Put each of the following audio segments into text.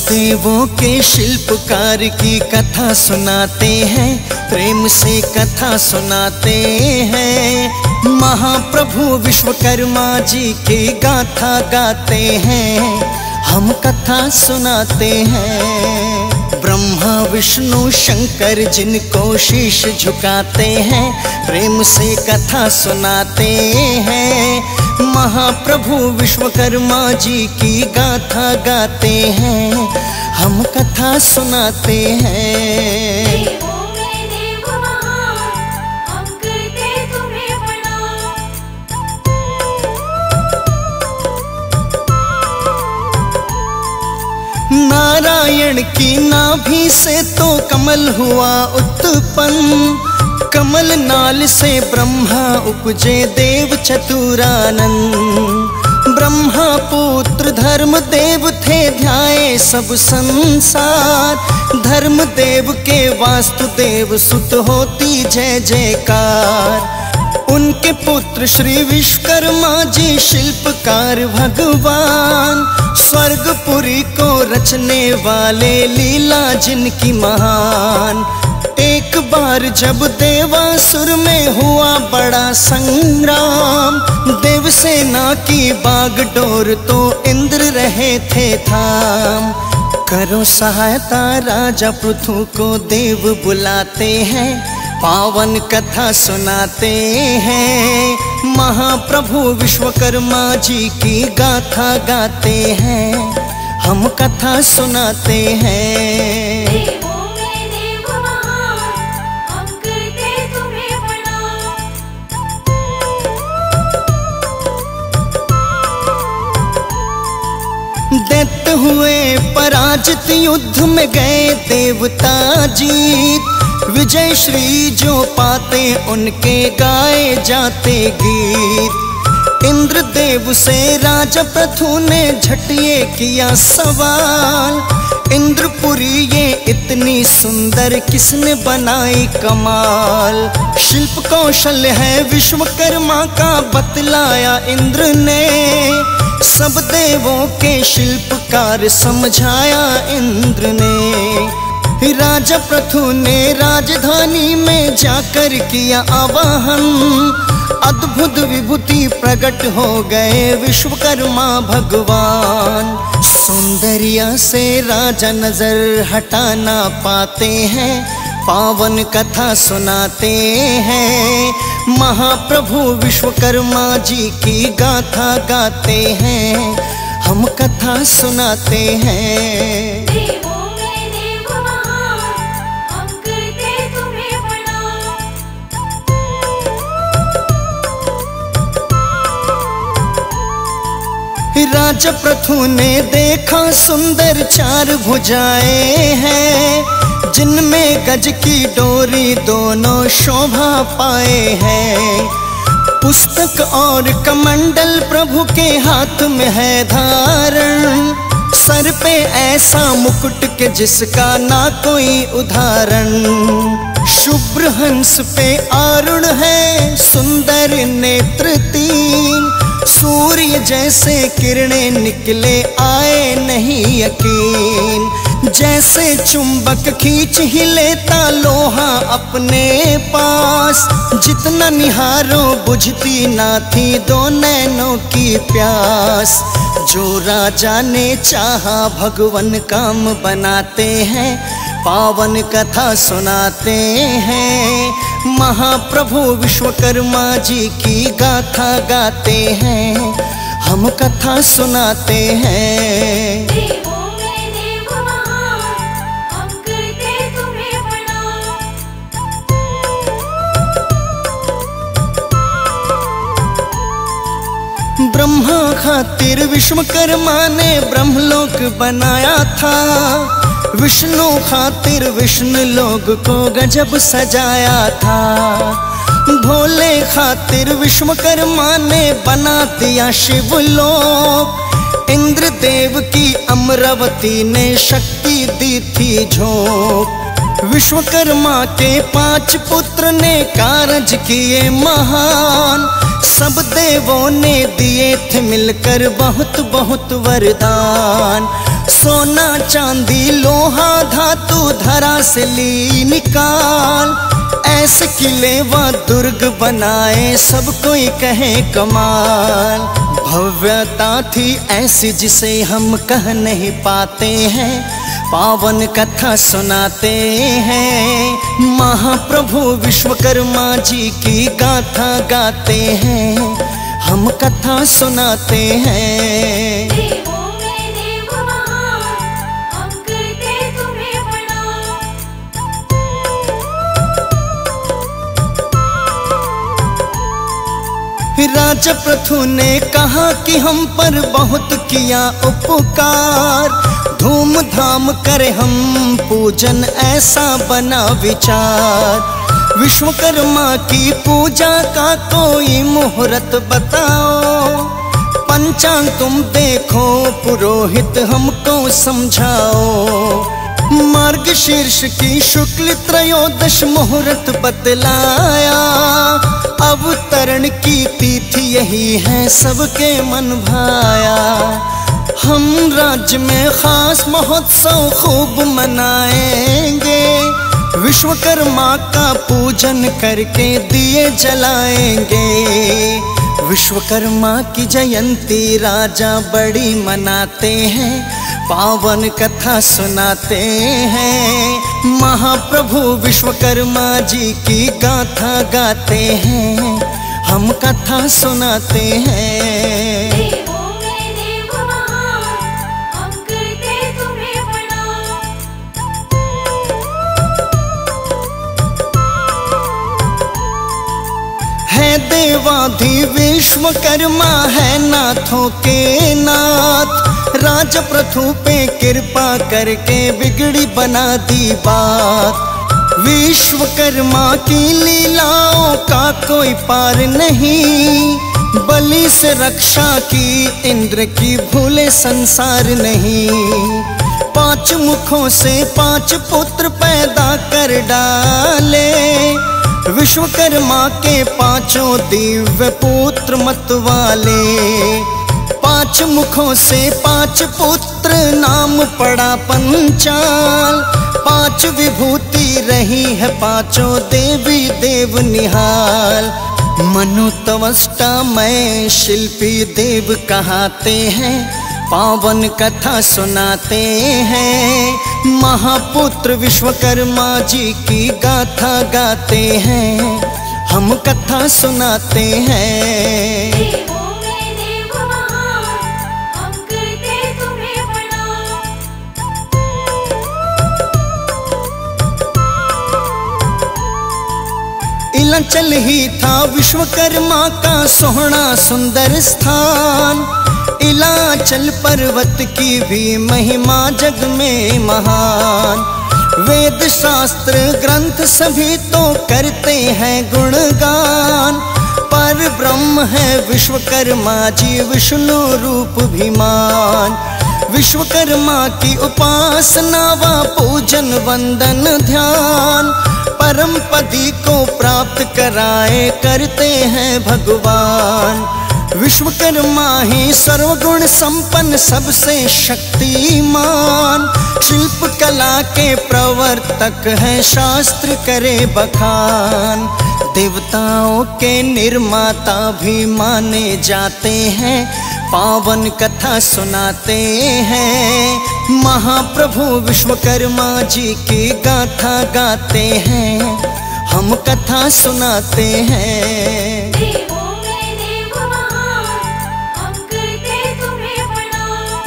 देवों के शिल्पकार की कथा सुनाते हैं, प्रेम से कथा सुनाते हैं। महाप्रभु विश्वकर्मा जी की गाथा गाते हैं, हम कथा सुनाते हैं। ब्रह्मा विष्णु शंकर जिनको शीश झुकाते हैं, प्रेम से कथा सुनाते हैं। महाप्रभु विश्वकर्मा जी की गाथा गाते हैं, हम कथा सुनाते हैं। नारायण की नाभि से तो कमल हुआ उत्पन्न, कमल नाल से ब्रह्मा उपजे देव चतुरानन। ब्रह्मा पुत्र धर्म देव थे ध्याए सब संसार, धर्म देव के वास्तुदेव सुत होती जय जयकार। उनके पुत्र श्री विश्वकर्मा जी शिल्पकार भगवान, स्वर्गपुरी को रचने वाले लीला जिनकी महान। एक बार जब देवासुर में हुआ बड़ा संग्राम, देवसेना की बागडोर तो इंद्र रहे थे थाम। करो सहायता राजा पृथु को देव बुलाते हैं, पावन कथा सुनाते हैं। महाप्रभु विश्वकर्मा जी की गाथा गाते हैं, हम कथा सुनाते हैं। दैत्य हुए पराजित, युद्ध में गए देवता जीत। विजय श्री जो पाते उनके गाए जाते गीत। इंद्रदेव से राजा पृथु ने झटिये किया सवाल, इंद्रपुरी ये इतनी सुंदर किसने बनाई कमाल। शिल्प कौशल है विश्वकर्मा का बतलाया इंद्र ने, सब देवों के शिल्पकार समझाया इंद्र ने। राजा पृथु ने राजधानी में जाकर किया आवाहन, अद्भुत विभूति प्रकट हो गए विश्वकर्मा भगवान। सौंदर्य से राजा नजर हटा ना पाते हैं, पावन कथा सुनाते हैं। महाप्रभु विश्वकर्मा जी की गाथा गाते हैं, हम कथा सुनाते हैं। राजा पृथु ने देखा सुंदर चार भुजाएं हैं, जिनमें गज की डोरी दोनों शोभा पाए हैं। पुस्तक और कमंडल प्रभु के हाथ में है धारण, सर पे ऐसा मुकुट के जिसका ना कोई उदाहरण। शुभ्र हंस पे आरुण है सुंदर नेत्र तीन, सूर्य जैसे किरणें निकले आए नहीं यकीन। जैसे चुंबक खींच ही लेता लोहा अपने पास, जितना निहारो बुझती ना थी दो नैनों की प्यास। जो राजा ने चाहा भगवन काम बनाते हैं, पावन कथा सुनाते हैं। महाप्रभु विश्वकर्मा जी की गाथा गाते हैं, हम कथा सुनाते हैं। ब्रह्मा खातिर विश्वकर्मा ने ब्रह्मलोक बनाया था, विष्णु खातिर विष्णु लोक को गजब सजाया था। भोले खातिर विश्वकर्मा ने बना दिया शिवलोक, इंद्र देव की अमरावती ने शक्ति दी थी झोंक। विश्वकर्मा के 5 पुत्र ने कारज किए महान, सब देवों ने दिए थे मिलकर बहुत बहुत वरदान। सोना चांदी लोहा धातु धरा से ली निकाल, ऐसे किले व दुर्ग बनाए सब कोई कहे कमाल। भव्यता थी ऐसी जिसे हम कह नहीं पाते हैं, पावन कथा सुनाते हैं। महाप्रभु विश्वकर्मा जी की गाथा गाते हैं, हम कथा सुनाते हैं। देवों में देव महान, हम करते तुम्हें प्रणाम। राजा पृथु ने कहा कि हम पर बहुत किया उपकार, धूमधाम करे हम पूजन ऐसा बना विचार। विश्वकर्मा की पूजा का कोई मुहूर्त बताओ, पंचांग तुम देखो पुरोहित हमको समझाओ। मार्गशीर्ष की शुक्ल त्रयोदश मुहूर्त बतलाया, अवतरण की तिथि यही है सबके मन भाया। हम राज्य में खास महोत्सव खूब मनाएंगे, विश्वकर्मा का पूजन करके दिए जलाएंगे। विश्वकर्मा की जयंती राजा बड़ी मनाते हैं, पावन कथा सुनाते हैं। महाप्रभु विश्वकर्मा जी की गाथा गाते हैं, हम कथा सुनाते हैं। देवों में देव महान, हम करते तुम्हें प्रणाम। है देवाधि विश्वकर्मा है नाथों के नाथ, राज पृथु पे कृपा करके बिगड़ी बना दी बात। विश्वकर्मा की लीलाओं का कोई पार नहीं, बलि से रक्षा की इंद्र की भूले संसार नहीं। 5 मुखों से 5 पुत्र पैदा कर डाले, विश्वकर्मा के 5 दिव्य पुत्र मतवाले। 5 मुखों से 5 पुत्र नाम पड़ा पंचाल, 5 विभूति रही है 5 देवी देव निहाल। मनु तवष्टा मैं शिल्पी देव कहाते हैं, पावन कथा सुनाते हैं। महापुत्र विश्वकर्मा जी की गाथा गाते हैं, हम कथा सुनाते हैं। देवों में देव महान, हम करते तुम्हें प्रणाम। इलांचल ही था विश्वकर्मा का सोहना सुंदर स्थान, इलांचल पर्वत की भी महिमा जग में महान। वेद शास्त्र ग्रंथ सभी तो करते हैं गुणगान, पर ब्रह्म है विश्वकर्मा जी विष्णु रूप अभिमान। विश्वकर्मा की उपासना व पूजन वंदन ध्यान, परम पदी को प्राप्त कराए करते हैं भगवान। विश्वकर्मा ही सर्वगुण संपन्न सबसे शक्तिमान, शिल्प कला के प्रवर्तक हैं शास्त्र करे बखान। देवताओं के निर्माता भी माने जाते हैं, पावन कथा सुनाते हैं। महाप्रभु विश्वकर्मा जी की गाथा गाते हैं, हम कथा सुनाते हैं। देवों में देव महान, हम करते तुम्हें प्रणाम।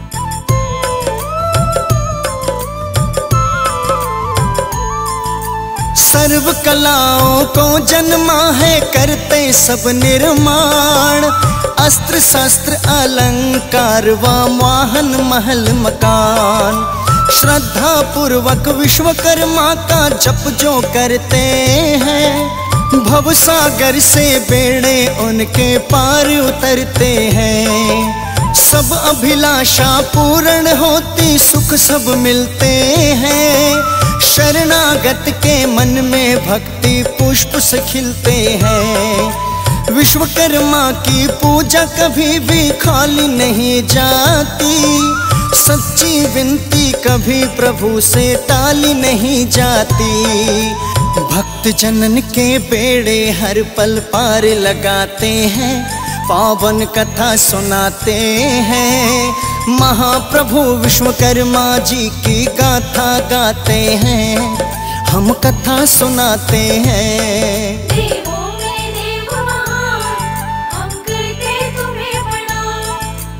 सर्व कलाओं को जन्मा है करते सब निर्माण, अस्त्र शस्त्र अलंकार व वाहन महल मकान। श्रद्धा पूर्वक विश्वकर्मा का जप जो करते हैं, भवसागर से बेड़े उनके पार उतरते हैं। सब अभिलाषा पूर्ण होती सुख सब मिलते हैं, शरणा शरणागत के मन में भक्ति पुष्प से खिलते हैं। विश्वकर्मा की पूजा कभी भी खाली नहीं जाती, सच्ची विनती कभी प्रभु से टाली नहीं जाती। भक्त जनन के बेड़े हर पल पार लगाते हैं, पावन कथा सुनाते हैं। महाप्रभु विश्वकर्मा जी की गाथा गाते हैं, हम कथा सुनाते हैं। देवों में देव महान, हम करते तुम्हें प्रणाम।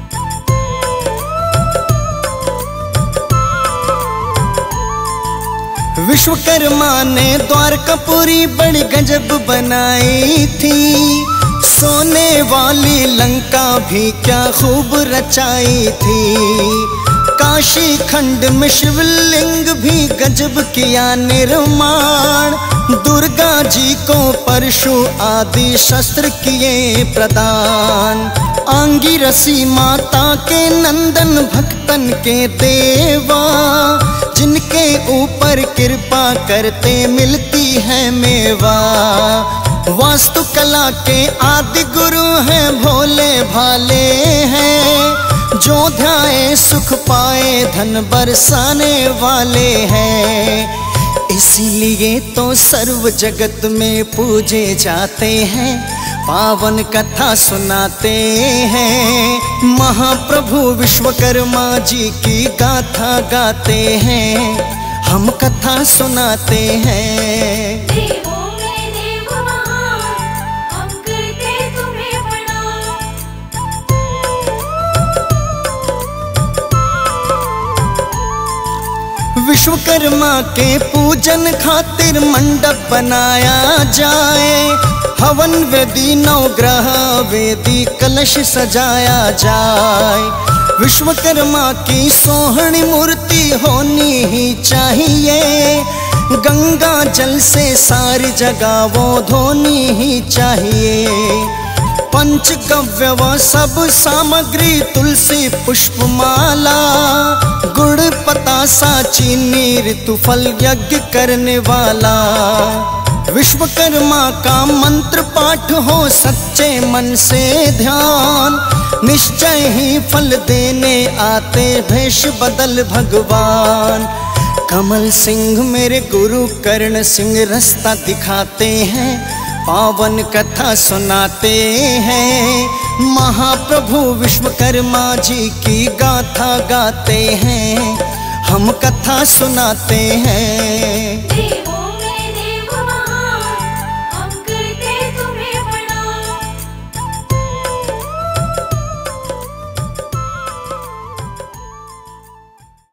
विश्वकर्मा ने द्वारकापुरी बड़ी गजब बनाई थी, सोने वाली लंका भी क्या खूब रचाई थी। काशी खंड में शिवलिंग भी गजब किया निर्माण, दुर्गा जी को परशु आदि शस्त्र किए प्रदान। आंगिरसी माता के नंदन भक्तन के देवा, जिनके ऊपर कृपा करते मिलती है मेवा। वास्तुकला के आदि गुरु हैं, भोले भाले हैं, जो ध्याए सुख पाए धन बरसाने वाले हैं। इसीलिए तो सर्व जगत में पूजे जाते हैं, पावन कथा सुनाते हैं। महाप्रभु विश्वकर्मा जी की गाथा गाते हैं, हम कथा सुनाते हैं। देवों में देव महान, हम करते तुम्हें प्रणाम। विश्वकर्मा के पूजन खातिर मंडप बनाया जाए, हवन वेदी नवग्रह वेदी कलश सजाया जाए। विश्वकर्मा की सोहनी मूर्ति होनी ही चाहिए, गंगा जल से सारी जगह वो धोनी ही चाहिए। पंचगव्य व सब सामग्री तुलसी पुष्पमाला, गुड़ पतासा चीनी ऋतुफल यज्ञ करने वाला। विश्वकर्मा का मंत्र पाठ हो सच्चे मन से ध्यान, निश्चय ही फल देने आते भेष बदल भगवान। कमल सिंह मेरे गुरु कर्ण सिंह रास्ता दिखाते हैं, पावन कथा सुनाते हैं। महाप्रभु विश्वकर्मा जी की गाथा गाते हैं, हम कथा सुनाते हैं।